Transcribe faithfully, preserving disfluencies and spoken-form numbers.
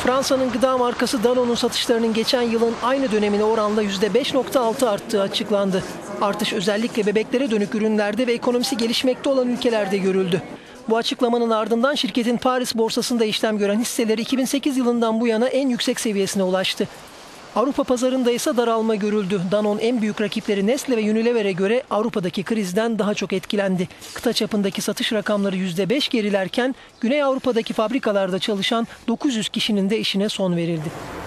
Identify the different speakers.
Speaker 1: Fransa'nın gıda markası Danone'un satışlarının geçen yılın aynı dönemine oranla yüzde beş nokta altı arttığı açıklandı. Artış özellikle bebeklere dönük ürünlerde ve ekonomisi gelişmekte olan ülkelerde görüldü. Bu açıklamanın ardından şirketin Paris borsasında işlem gören hisseleri iki bin sekiz yılından bu yana en yüksek seviyesine ulaştı. Avrupa pazarında ise daralma görüldü. Danone en büyük rakipleri Nestle ve Unilever'e göre Avrupa'daki krizden daha çok etkilendi. Kıta çapındaki satış rakamları yüzde beş gerilerken Güney Avrupa'daki fabrikalarda çalışan dokuz yüz kişinin de işine son verildi.